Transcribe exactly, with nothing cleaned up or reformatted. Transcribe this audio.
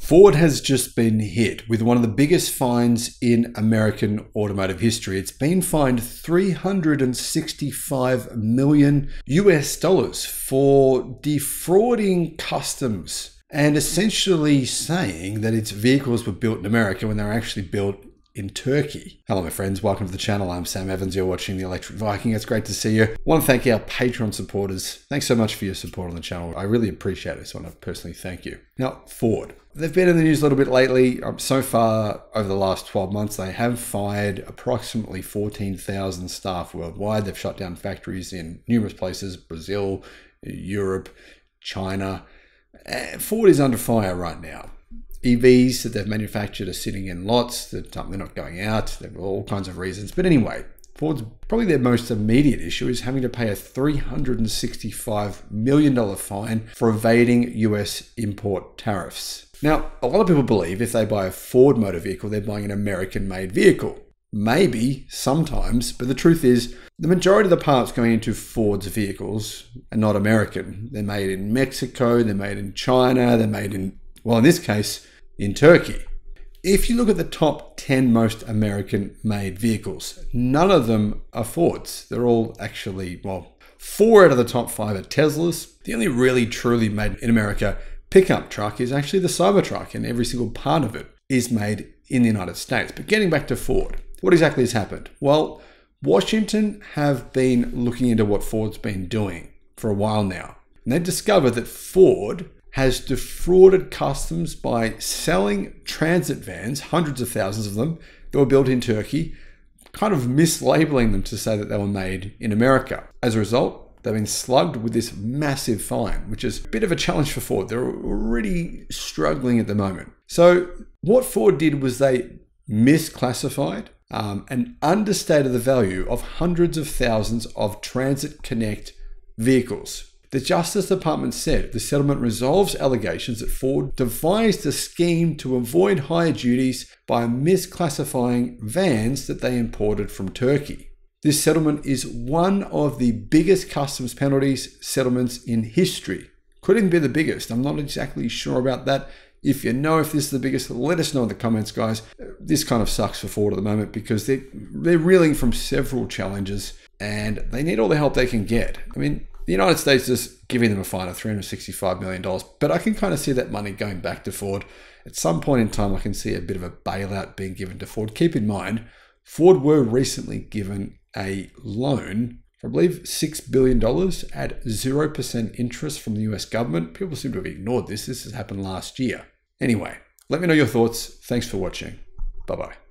Ford has just been hit with one of the biggest fines in American automotive history. It's been fined three hundred sixty-five million U S dollars for defrauding customs and essentially saying that its vehicles were built in America when they were actually built in Turkey. Hello, my friends. Welcome to the channel. I'm Sam Evans. You're watching The Electric Viking. It's great to see you. I want to thank our Patreon supporters. Thanks so much for your support on the channel. I really appreciate it. So I want to personally thank you. Now, Ford. They've been in the news a little bit lately. Um, so far, over the last twelve months, they have fired approximately fourteen thousand staff worldwide. They've shut down factories in numerous places, Brazil, Europe, China. Uh, Ford is under fire right now. E Vs that they've manufactured are sitting in lots, that um, they're not going out. There are all kinds of reasons. But anyway, Ford's probably their most immediate issue is having to pay a three hundred sixty-five million dollars fine for evading U S import tariffs. Now, a lot of people believe if they buy a Ford motor vehicle, they're buying an American-made vehicle. Maybe, sometimes, but the truth is, the majority of the parts going into Ford's vehicles are not American. They're made in Mexico, they're made in China, they're made in, well, in this case, in Turkey. If you look at the top ten most American-made vehicles, none of them are Fords. They're all actually, well, four out of the top five are Teslas. The only really truly made in America pickup truck is actually the Cybertruck, and every single part of it is made in the United States. But getting back to Ford, what exactly has happened? Well, Washington have been looking into what Ford's been doing for a while now, and they discovered that Ford has defrauded customs by selling transit vans, hundreds of thousands of them, that were built in Turkey, kind of mislabeling them to say that they were made in America. As a result, they've been slugged with this massive fine, which is a bit of a challenge for Ford. They're already struggling at the moment. So what Ford did was they misclassified um, and understated the value of hundreds of thousands of Transit Connect vehicles. The Justice Department said the settlement resolves allegations that Ford devised a scheme to avoid higher duties by misclassifying vans that they imported from Turkey. This settlement is one of the biggest customs penalties settlements in history. Could even be the biggest. I'm not exactly sure about that. If you know if this is the biggest, let us know in the comments, guys. This kind of sucks for Ford at the moment because they're, they're reeling from several challenges and they need all the help they can get. I mean, the United States is giving them a fine of three hundred sixty-five million dollars, but I can kind of see that money going back to Ford. At some point in time, I can see a bit of a bailout being given to Ford. Keep in mind, Ford were recently given a loan for, I believe, six billion dollars at zero percent interest from the U S government. People seem to have ignored this. This has happened last year. Anyway, let me know your thoughts. Thanks for watching. Bye-bye.